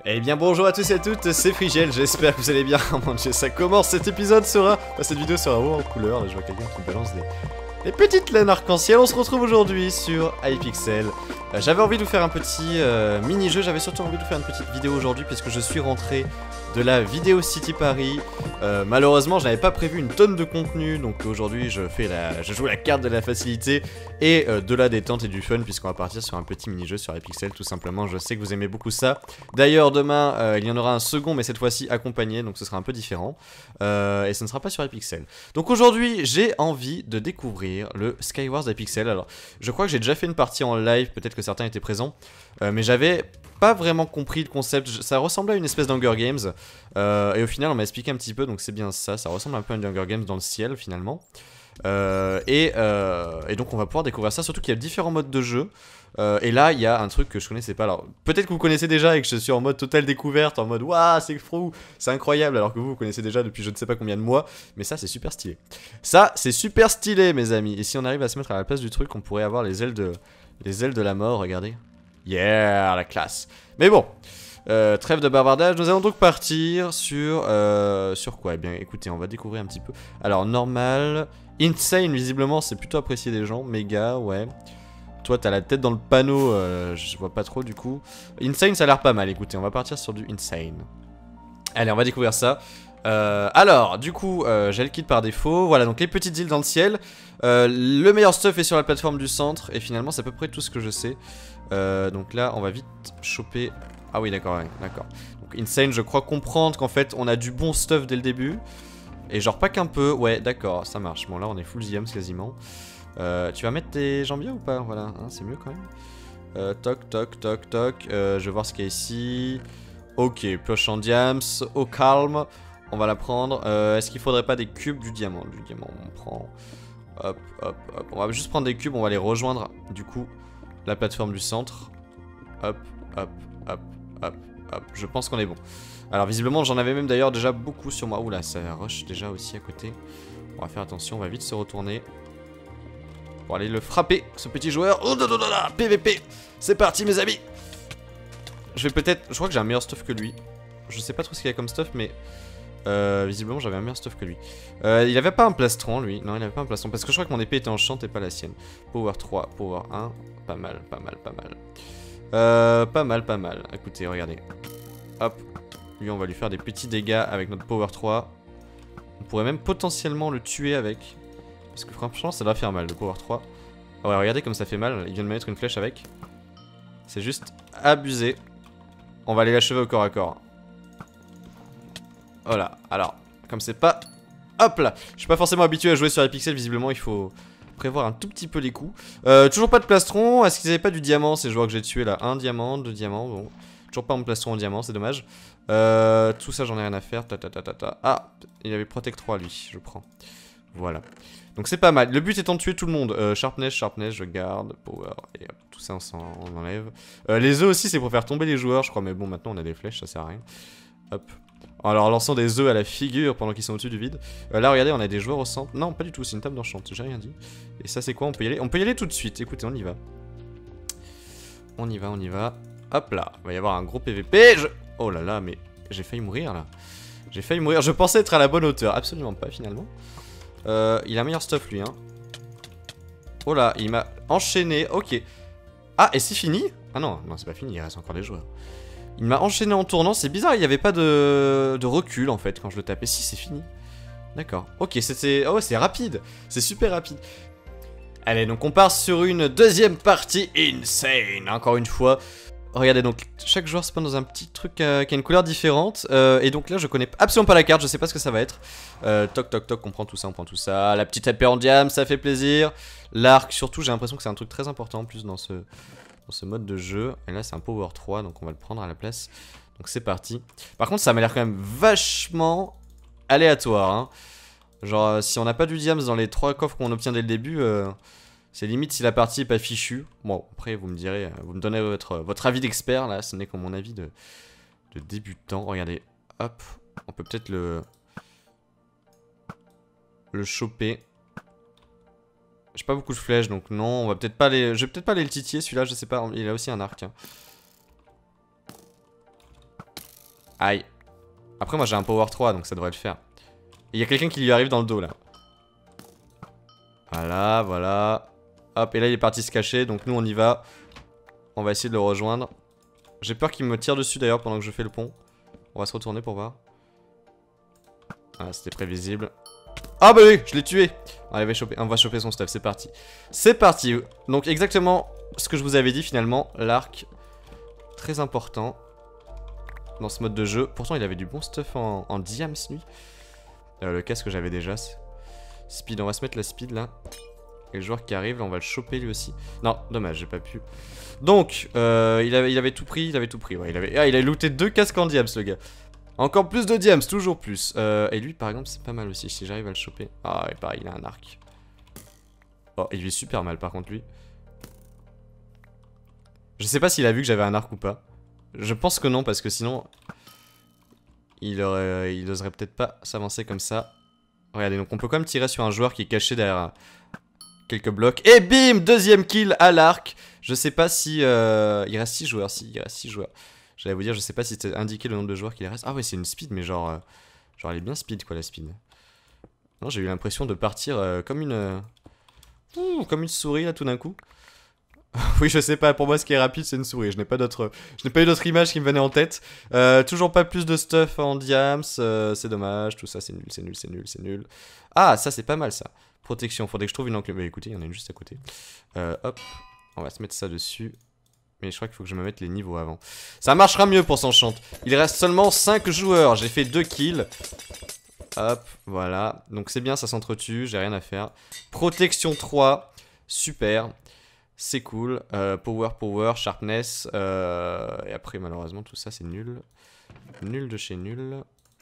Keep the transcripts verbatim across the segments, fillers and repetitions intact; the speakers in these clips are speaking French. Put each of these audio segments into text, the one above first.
Eh bien bonjour à tous et à toutes, c'est Frigel, j'espère que vous allez bien. Mon dieu, ça commence, cet épisode sera... Enfin, cette vidéo sera haut en couleur, là je vois quelqu'un qui balance des... des petites laines arc-en-ciel. On se retrouve aujourd'hui sur Hypixel. Euh, j'avais envie de vous faire un petit euh, mini-jeu, j'avais surtout envie de vous faire une petite vidéo aujourd'hui puisque je suis rentré de la Vidéo City Paris. Euh, malheureusement, je n'avais pas prévu une tonne de contenu, donc aujourd'hui je fais la, je joue la carte de la facilité et euh, de la détente et du fun puisqu'on va partir sur un petit mini-jeu sur Hypixel tout simplement. Je sais que vous aimez beaucoup ça. D'ailleurs, demain, euh, il y en aura un second, mais cette fois-ci accompagné, donc ce sera un peu différent. Euh, et ce ne sera pas sur Hypixel. Donc aujourd'hui, j'ai envie de découvrir le Skywars Hypixel. Alors, je crois que j'ai déjà fait une partie en live, peut-être que certains étaient présents, euh, mais j'avais pas vraiment compris le concept. Ça ressemblait à une espèce d'Hunger Games, euh, et au final, on m'a expliqué un petit peu, donc c'est bien ça. Ça ressemble un peu à une Hunger Games dans le ciel, finalement. Euh, et, euh, et donc on va pouvoir découvrir ça, surtout qu'il y a différents modes de jeu. Euh, et là il y a un truc que je connaissais pas. Alors peut-être que vous connaissez déjà et que je suis en mode totale découverte, en mode waouh c'est fou, c'est incroyable, alors que vous vous connaissez déjà depuis je ne sais pas combien de mois. Mais ça c'est super stylé. Ça c'est super stylé mes amis. Et si on arrive à se mettre à la place du truc, on pourrait avoir les ailes de, les ailes de la mort, regardez. Yeah, la classe. Mais bon, euh, trêve de bavardage, nous allons donc partir sur... Euh, sur quoi? Eh bien écoutez, on va découvrir un petit peu. Alors normal... Insane, visiblement, c'est plutôt apprécié des gens. Méga, ouais. Toi, t'as la tête dans le panneau, euh, je vois pas trop du coup. Insane, ça a l'air pas mal. Écoutez, on va partir sur du Insane. Allez, on va découvrir ça. Euh, alors, du coup, euh, j'ai le kit par défaut. Voilà, donc les petites îles dans le ciel. Euh, le meilleur stuff est sur la plateforme du centre. Et finalement, c'est à peu près tout ce que je sais. Euh, donc là, on va vite choper... Ah oui, d'accord, ouais, d'accord. Donc Insane, je crois comprendre qu'en fait, on a du bon stuff dès le début. Et genre pas qu'un peu, ouais d'accord, ça marche. Bon là on est full Ziams quasiment. euh, Tu vas mettre tes jambiers ou pas? Voilà, hein, c'est mieux quand même. euh, Toc toc toc toc, euh, je vais voir ce qu'il y a ici. Ok, pioche en diams, au calme. On va la prendre, euh, est-ce qu'il faudrait pas des cubes du diamant? Du diamant on prend. Hop hop hop, on va juste prendre des cubes, on va les rejoindre du coup la plateforme du centre. Hop hop hop hop hop, je pense qu'on est bon. Alors visiblement j'en avais même d'ailleurs déjà beaucoup sur moi. Oula, ça rush déjà aussi à côté. On va faire attention, on va vite se retourner pour aller le frapper, ce petit joueur. Oh là là là là, P V P. C'est parti mes amis. Je vais peut-être... Je crois que j'ai un meilleur stuff que lui. Je sais pas trop ce qu'il y a comme stuff mais... Euh, visiblement j'avais un meilleur stuff que lui. euh, Il avait pas un plastron lui. Non il avait pas un plastron parce que je crois que mon épée était enchante et pas la sienne. Power trois, power un. Pas mal, pas mal, pas mal. Euh, pas mal, pas mal. Écoutez, regardez. Hop. Lui on va lui faire des petits dégâts avec notre power trois. On pourrait même potentiellement le tuer avec. Parce que franchement ça doit faire mal le power trois. Ah ouais, regardez comme ça fait mal. Il vient de me mettre une flèche avec. C'est juste abusé. On va aller l'achever au corps à corps. Voilà, alors comme c'est pas... Hop là. Je suis pas forcément habitué à jouer sur Hypixel. Visiblement il faut prévoir un tout petit peu les coups. euh, Toujours pas de plastron. Est-ce qu'ils avaient pas du diamant ces joueurs que j'ai tués là? Un diamant, deux diamants, bon. Toujours pas mon plastron en diamant, c'est dommage. Euh, tout ça, j'en ai rien à faire. Ta, ta, ta, ta, ta. Ah, il avait Protect trois, lui. Je prends. Voilà. Donc c'est pas mal. Le but étant de tuer tout le monde. Euh, sharpness, sharpness, je garde. Power. Et hop, tout ça, on, on enlève. Euh, les œufs aussi, c'est pour faire tomber les joueurs, je crois. Mais bon, maintenant, on a des flèches, ça sert à rien. Hop. En leur lançant des œufs à la figure pendant qu'ils sont au-dessus du vide. Euh, là, regardez, on a des joueurs au centre. Non, pas du tout. C'est une table d'enchant. J'ai rien dit. Et ça, c'est quoi? On peut y aller. On peut y aller tout de suite. Écoutez, on y va. On y va, on y va. Hop là, il va y avoir un gros P V P. Je... Oh là là, mais j'ai failli mourir là. J'ai failli mourir. Je pensais être à la bonne hauteur. Absolument pas finalement. Euh, il a meilleur stuff lui. Hein. Oh là, il m'a enchaîné. Ok. Ah, et c'est fini? Ah non, non, c'est pas fini. Il reste encore des joueurs. Il m'a enchaîné en tournant. C'est bizarre, il n'y avait pas de... de recul en fait quand je le tapais. Si, c'est fini. D'accord. Ok, c'était... Oh, c'est rapide. C'est super rapide. Allez, donc on part sur une deuxième partie insane. Encore une fois. Regardez, donc chaque joueur spawn dans un petit truc euh, qui a une couleur différente. euh, Et donc là je connais absolument pas la carte, je sais pas ce que ça va être. euh, Toc toc toc, on prend tout ça, on prend tout ça. La petite épée en diam, ça fait plaisir. L'arc surtout, j'ai l'impression que c'est un truc très important en plus dans ce, dans ce mode de jeu. Et là c'est un power trois, donc on va le prendre à la place. Donc c'est parti. Par contre ça m'a l'air quand même vachement aléatoire hein. Genre euh, si on n'a pas du diams dans les trois coffres qu'on obtient dès le début, euh, c'est limite si la partie est pas fichue. Bon, après, vous me direz, vous me donnez votre, votre avis d'expert, là. Ce n'est que mon avis de, de débutant. Regardez, hop. On peut peut-être le... Le choper. J'ai pas beaucoup de flèches, donc non. On va peut-être pas aller... Je vais peut-être pas aller le titiller, celui-là, je sais pas. Il a aussi un arc. Hein. Aïe. Après, moi j'ai un power trois, donc ça devrait le faire. Il y a quelqu'un qui lui arrive dans le dos là. Voilà, voilà. Hop, et là il est parti se cacher, donc nous on y va. On va essayer de le rejoindre. J'ai peur qu'il me tire dessus d'ailleurs pendant que je fais le pont. On va se retourner pour voir. Ah, c'était prévisible. Ah bah oui, je l'ai tué. Allez, choper. On va choper son stuff, c'est parti. C'est parti. Donc exactement ce que je vous avais dit finalement, l'arc. Très important dans ce mode de jeu. Pourtant il avait du bon stuff en, en diams lui. Euh, le casque que j'avais déjà. Speed, on va se mettre la speed là. Et le joueur qui arrive, là on va le choper lui aussi. Non, dommage, j'ai pas pu. Donc, euh, il, avait, il avait tout pris, il avait tout pris. Ouais, il avait, ah, il a looté deux casques en diams le gars. Encore plus de diams, toujours plus. Euh, et lui par exemple, c'est pas mal aussi si j'arrive à le choper. Ah, et pareil, il a un arc. Oh, il vit super mal par contre lui. Je sais pas s'il a vu que j'avais un arc ou pas. Je pense que non, parce que sinon, il aurait, il oserait peut-être pas s'avancer comme ça. Regardez, donc on peut quand même tirer sur un joueur qui est caché derrière quelques blocs. Et bim, deuxième kill à l'arc. Je sais pas si... Euh, il reste six joueurs, si, il reste six joueurs. J'allais vous dire, je sais pas si c'était indiqué le nombre de joueurs qu'il reste. Ah ouais, c'est une speed, mais genre... Euh, genre elle est bien speed quoi, la speed. Non, j'ai eu l'impression de partir euh, comme une... Euh, ouh, comme une souris là tout d'un coup. Oui, je sais pas, pour moi ce qui est rapide c'est une souris. Je n'ai pas d'autre, je n'ai pas eu d'autre image qui me venait en tête. Euh, toujours pas plus de stuff en diams, euh, c'est dommage, tout ça c'est nul, c'est nul, c'est nul, c'est nul. Ah, ça c'est pas mal ça. Protection, faudrait que je trouve une enclume. Mais écoutez, il y en a une juste à côté. Euh, hop, on va se mettre ça dessus. Mais je crois qu'il faut que je me mette les niveaux avant. Ça marchera mieux pour s'enchant. Il reste seulement cinq joueurs, j'ai fait deux kills. Hop, voilà. Donc c'est bien, ça s'entretue, j'ai rien à faire. Protection trois, super. C'est cool. Euh, power, power, sharpness. Euh, et après, malheureusement, tout ça, c'est nul. Nul de chez nul.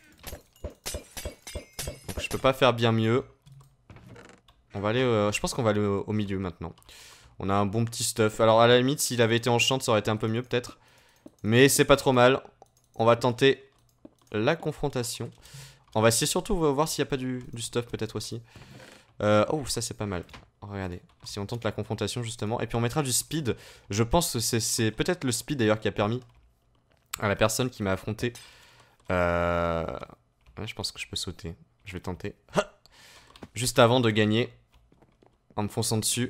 Donc, je peux pas faire bien mieux. On va aller... Euh, je pense qu'on va aller au, au milieu maintenant. On a un bon petit stuff. Alors, à la limite, s'il avait été en chante, ça aurait été un peu mieux, peut-être. Mais c'est pas trop mal. On va tenter la confrontation. On va essayer surtout voir s'il n'y a pas du, du stuff, peut-être aussi. Euh, oh, ça, c'est pas mal. Regardez, si on tente la confrontation justement, et puis on mettra du speed. Je pense que c'est peut-être le speed d'ailleurs qui a permis à la personne qui m'a affronté. Euh... Ouais, je pense que je peux sauter. Je vais tenter. Juste avant de gagner, en me fonçant dessus.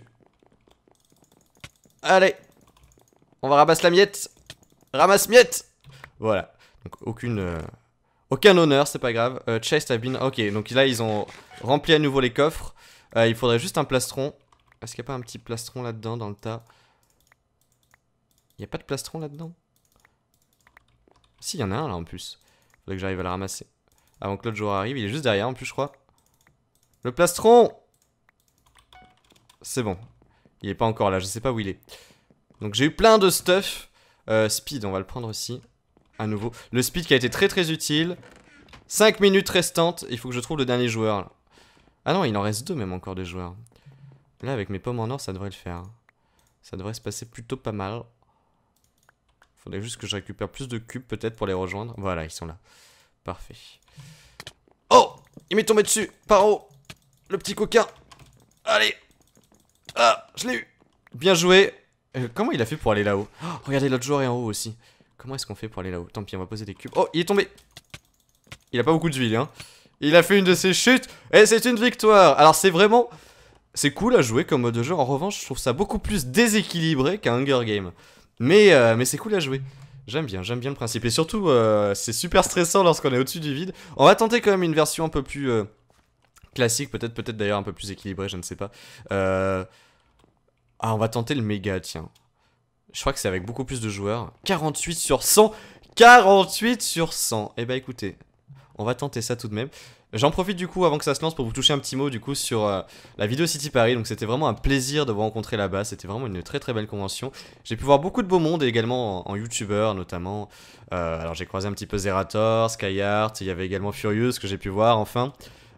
Allez, on va ramasser la miette. Ramasse miette. Voilà. Donc aucune, euh... aucun honneur, c'est pas grave. Euh, chest a been. Ok, donc là ils ont rempli à nouveau les coffres. Euh, il faudrait juste un plastron. Est-ce qu'il n'y a pas un petit plastron là-dedans, dans le tas? Il n'y a pas de plastron là-dedans? Si, il y en a un là en plus. Il faudrait que j'arrive à le ramasser. Avant que l'autre joueur arrive, il est juste derrière en plus, je crois. Le plastron! C'est bon. Il est pas encore là, je sais pas où il est. Donc j'ai eu plein de stuff. Euh, speed, on va le prendre aussi. À nouveau. Le speed qui a été très très utile. cinq minutes restantes. Il faut que je trouve le dernier joueur là. Ah non, il en reste deux même encore de joueurs. Là, avec mes pommes en or, ça devrait le faire. Ça devrait se passer plutôt pas mal. Faudrait juste que je récupère plus de cubes peut-être pour les rejoindre. Voilà, ils sont là. Parfait. Oh! Il m'est tombé dessus! Paro! Le petit coquin! Allez! Ah! Je l'ai eu! Bien joué! Euh, comment il a fait pour aller là-haut? Oh, regardez, l'autre joueur est en haut aussi. Comment est-ce qu'on fait pour aller là-haut? Tant pis, on va poser des cubes. Oh! Il est tombé! Il a pas beaucoup de vie, hein. Il a fait une de ses chutes et c'est une victoire. Alors c'est vraiment... C'est cool à jouer comme mode de jeu. En revanche, je trouve ça beaucoup plus déséquilibré qu'un Hunger Game. Mais, euh, mais c'est cool à jouer. J'aime bien, j'aime bien le principe. Et surtout, euh, c'est super stressant lorsqu'on est au-dessus du vide. On va tenter quand même une version un peu plus euh, classique. Peut-être peut-être d'ailleurs un peu plus équilibrée, je ne sais pas. Euh... Ah, on va tenter le méga, tiens. Je crois que c'est avec beaucoup plus de joueurs. quarante-huit sur cent. quarante-huit sur cent. Eh bah écoutez... On va tenter ça tout de même. J'en profite du coup avant que ça se lance pour vous toucher un petit mot du coup sur euh, la vidéo City Paris. Donc c'était vraiment un plaisir de vous rencontrer là-bas. C'était vraiment une très très belle convention. J'ai pu voir beaucoup de beau monde et également en, en youtubeur notamment. Euh, alors j'ai croisé un petit peu Zerator, Skyheart. Il y avait également Furious que j'ai pu voir enfin.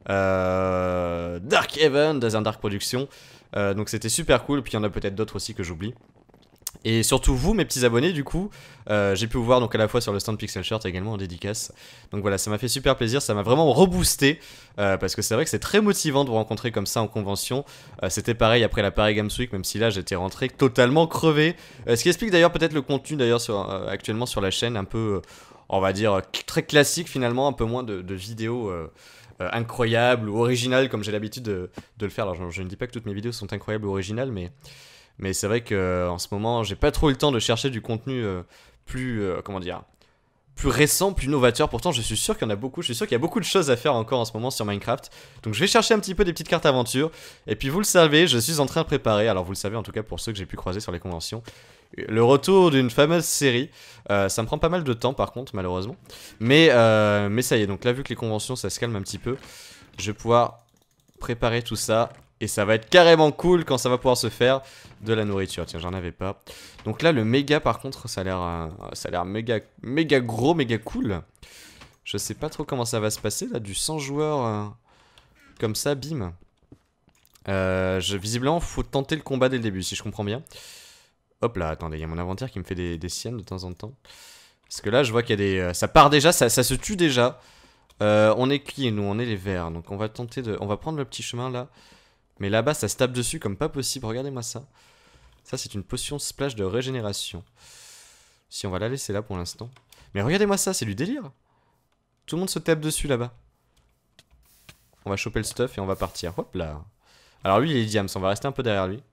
Euh, Dark Heaven, Desert Dark Productions. Euh, donc c'était super cool. Puis il y en a peut-être d'autres aussi que j'oublie. Et surtout vous, mes petits abonnés, du coup, euh, j'ai pu vous voir donc à la fois sur le stand Pixel Shirt et également en dédicace. Donc voilà, ça m'a fait super plaisir, ça m'a vraiment reboosté, euh, parce que c'est vrai que c'est très motivant de vous rencontrer comme ça en convention. Euh, C'était pareil après la Paris Games Week, même si là j'étais rentré totalement crevé. Euh, ce qui explique d'ailleurs peut-être le contenu d'ailleurs sur, euh, actuellement sur la chaîne, un peu... Euh, on va dire, très classique finalement, un peu moins de, de vidéos euh, euh, incroyables ou originales comme j'ai l'habitude de, de le faire. Alors je, je ne dis pas que toutes mes vidéos sont incroyables ou originales, mais, mais c'est vrai qu'en ce moment, j'ai pas trop eu le temps de chercher du contenu euh, plus, euh, comment dire, plus récent, plus novateur. Pourtant, je suis sûr qu'il y en a beaucoup. Je suis sûr qu'il y a beaucoup de choses à faire encore en ce moment sur Minecraft. Donc, je vais chercher un petit peu des petites cartes aventure. Et puis, vous le savez, je suis en train de préparer. Alors, vous le savez en tout cas pour ceux que j'ai pu croiser sur les conventions. Le retour d'une fameuse série. Euh, ça me prend pas mal de temps, par contre, malheureusement. Mais, euh, mais ça y est. Donc là, vu que les conventions, ça se calme un petit peu, je vais pouvoir préparer tout ça. Et ça va être carrément cool quand ça va pouvoir se faire de la nourriture. Tiens, j'en avais pas. Donc là, le méga, par contre, ça a l'air euh, ça a l'air méga, méga gros, méga cool. Je sais pas trop comment ça va se passer, là, du cent joueurs euh, comme ça, bim. Euh, je, visiblement, faut tenter le combat dès le début, si je comprends bien. Hop là, attendez, il y a mon inventaire qui me fait des, des siennes de temps en temps. Parce que là, je vois qu'il y a des... Euh, ça part déjà, ça, ça se tue déjà. Euh, on est qui, nous? On est les verts. Donc on va tenter de... On va prendre le petit chemin, là. Mais là-bas, ça se tape dessus comme pas possible. Regardez-moi ça. Ça, c'est une potion splash de régénération. Si, on va la laisser là pour l'instant. Mais regardez-moi ça, c'est du délire. Tout le monde se tape dessus là-bas. On va choper le stuff et on va partir. Hop là. Alors lui, il est diams. On va rester un peu derrière lui.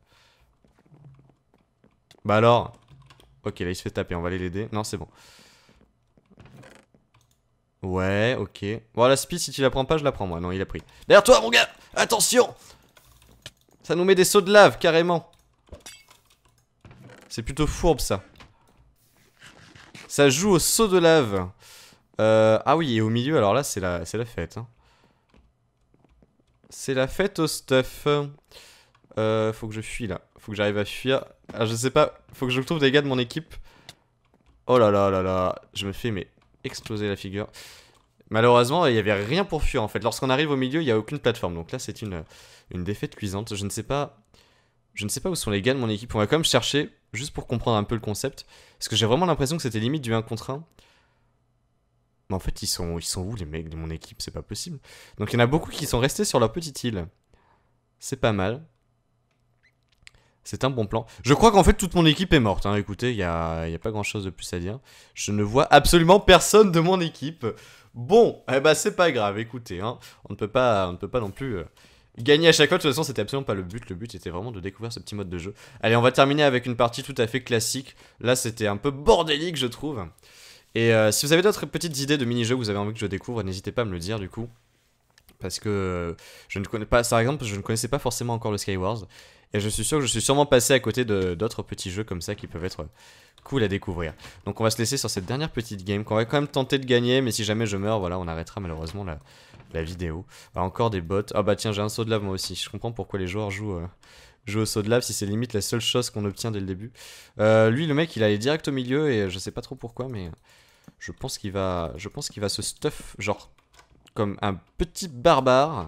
Bah alors. Ok, là, il se fait taper. On va aller l'aider. Non, c'est bon. Ouais, ok. Bon, la speed, si tu la prends pas, je la prends moi. Non, il a pris. Derrière toi, mon gars. Attention. Ça nous met des sauts de lave, carrément. C'est plutôt fourbe, ça. Ça joue au saut de lave. Euh, ah oui, et au milieu, alors là, c'est la, c'est la fête. Hein. C'est la fête au stuff. Euh, faut que je fuis, là. Faut que j'arrive à fuir. Ah, je sais pas. Faut que je trouve des gars de mon équipe. Oh là là là là. Je me fais, mais, exploser la figure. Malheureusement, il y avait rien pour fuir, en fait. Lorsqu'on arrive au milieu, il n'y a aucune plateforme. Donc là, c'est une, une défaite cuisante. Je ne sais pas... Je ne sais pas où sont les gars de mon équipe. On va quand même chercher, juste pour comprendre un peu le concept. Parce que j'ai vraiment l'impression que c'était limite du un contre un. Mais en fait, ils sont, ils sont où les mecs de mon équipe? C'est pas possible. Donc il y en a beaucoup qui sont restés sur leur petite île. C'est pas mal. C'est un bon plan. Je crois qu'en fait, toute mon équipe est morte. Hein. Écoutez, il n'y a, y a pas grand chose de plus à dire. Je ne vois absolument personne de mon équipe. Bon, eh ben c'est pas grave, écoutez. Hein. On ne peut pas, on ne peut pas non plus... Euh... Gagner à chaque fois, de toute façon, c'était absolument pas le but. Le but était vraiment de découvrir ce petit mode de jeu. Allez, on va terminer avec une partie tout à fait classique. Là, c'était un peu bordélique, je trouve. Et euh, si vous avez d'autres petites idées de mini-jeux que vous avez envie que je découvre, n'hésitez pas à me le dire, du coup. Parce que euh, je ne connais pas, par exemple, je ne connaissais pas forcément encore le Skywars. Et je suis sûr que je suis sûrement passé à côté d'autres petits jeux comme ça qui peuvent être cool à découvrir. Donc on va se laisser sur cette dernière petite game qu'on va quand même tenter de gagner. Mais si jamais je meurs, voilà, on arrêtera malheureusement la... la vidéo. Alors, encore des bots. Ah bah tiens, j'ai un saut de lave moi aussi. Je comprends pourquoi les joueurs jouent, euh, jouent au saut de lave si c'est limite la seule chose qu'on obtient dès le début. Euh, lui, le mec, il allait direct au milieu et je sais pas trop pourquoi, mais je pense qu'il va, je pense qu'il va se stuff genre comme un petit barbare.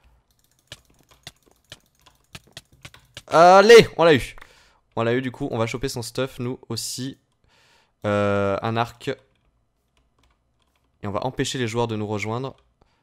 Allez, on l'a eu. On l'a eu du coup. On va choper son stuff nous aussi. Euh, un arc. Et on va empêcher les joueurs de nous rejoindre.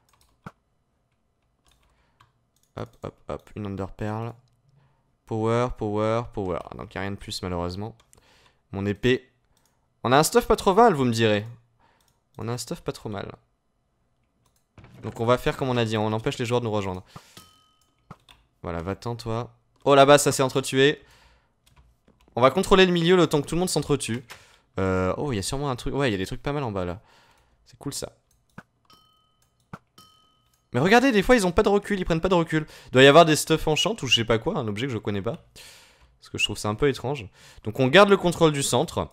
Hop, hop, hop, une underpearl. Power, power, power. Donc il n'y a rien de plus malheureusement. Mon épée. On a un stuff pas trop mal, vous me direz. On a un stuff pas trop mal. Donc on va faire comme on a dit, on empêche les joueurs de nous rejoindre. Voilà, va-t'en toi. Oh là-bas, ça s'est entretué. On va contrôler le milieu le temps que tout le monde s'entretue. Euh, oh, il y a sûrement un truc. Ouais, il y a des trucs pas mal en bas là. C'est cool ça. Mais regardez, des fois ils ont pas de recul, ils prennent pas de recul. Il doit y avoir des stuff enchant ou je sais pas quoi, un objet que je connais pas. Parce que je trouve ça un peu étrange. Donc on garde le contrôle du centre.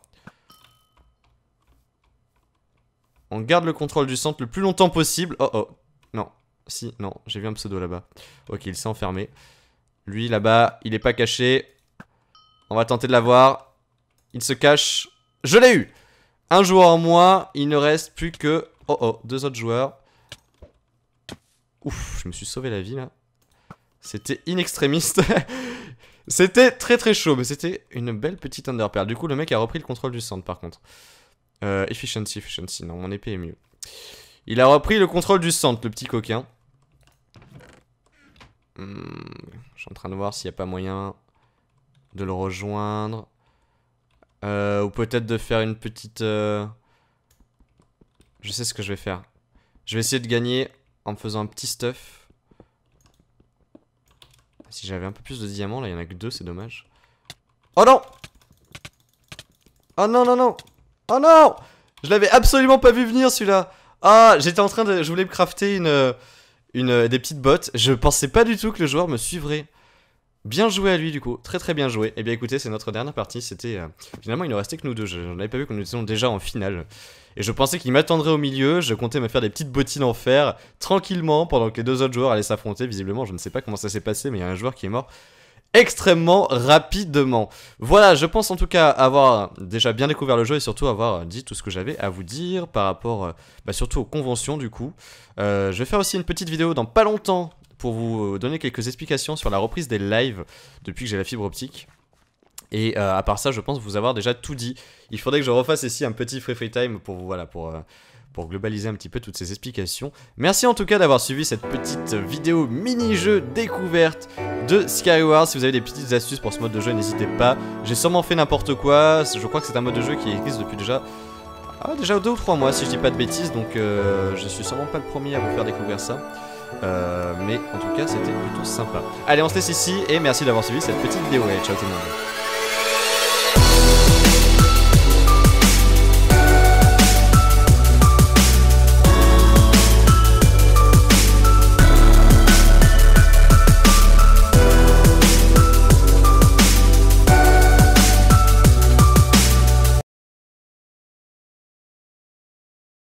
On garde le contrôle du centre le plus longtemps possible. Oh oh, non, si, non, j'ai vu un pseudo là-bas. Ok, il s'est enfermé. Lui là-bas, il est pas caché. On va tenter de l'avoir. Il se cache. Je l'ai eu. Un joueur en moins, il ne reste plus que... Oh oh, deux autres joueurs. Ouf, je me suis sauvé la vie là. C'était inextrémiste. C'était très très chaud, mais c'était une belle petite underpearl. Du coup, le mec a repris le contrôle du centre par contre. Euh, efficiency, efficiency, non, mon épée est mieux. Il a repris le contrôle du centre, le petit coquin. Hmm, je suis en train de voir s'il n'y a pas moyen de le rejoindre. Euh, ou peut-être de faire une petite... Euh... Je sais ce que je vais faire. Je vais essayer de gagner en me faisant un petit stuff. Si j'avais un peu plus de diamants, là il y en a que deux, c'est dommage. Oh non! Oh non non non! Oh non! Je l'avais absolument pas vu venir celui-là. Ah, j'étais en train de... Je voulais me crafter une, une... des petites bottes. Je pensais pas du tout que le joueur me suivrait. Bien joué à lui du coup, très très bien joué. Et bien écoutez, c'est notre dernière partie, c'était... Euh... Finalement il ne restait que nous deux, je n'avais pas vu que nous étions déjà en finale. Et je pensais qu'il m'attendrait au milieu, je comptais me faire des petites bottines en fer, tranquillement, pendant que les deux autres joueurs allaient s'affronter. Visiblement, je ne sais pas comment ça s'est passé, mais il y a un joueur qui est mort extrêmement rapidement. Voilà, je pense en tout cas avoir déjà bien découvert le jeu et surtout avoir dit tout ce que j'avais à vous dire par rapport, euh, bah, surtout aux conventions du coup. Euh, je vais faire aussi une petite vidéo dans pas longtemps pour vous donner quelques explications sur la reprise des lives depuis que j'ai la fibre optique. Et euh, à part ça, je pense vous avoir déjà tout dit. Il faudrait que je refasse ici un petit free free time pour vous, voilà, pour... Euh, pour globaliser un petit peu toutes ces explications. Merci en tout cas d'avoir suivi cette petite vidéo mini-jeu découverte de Skyward. Si vous avez des petites astuces pour ce mode de jeu, n'hésitez pas. J'ai sûrement fait n'importe quoi. Je crois que c'est un mode de jeu qui existe depuis déjà... Ah, déjà deux ou trois mois si je dis pas de bêtises. Donc euh, je suis sûrement pas le premier à vous faire découvrir ça. Euh, mais en tout cas, c'était plutôt sympa. Allez, on se laisse ici et merci d'avoir suivi cette petite vidéo. Et ciao tout le monde.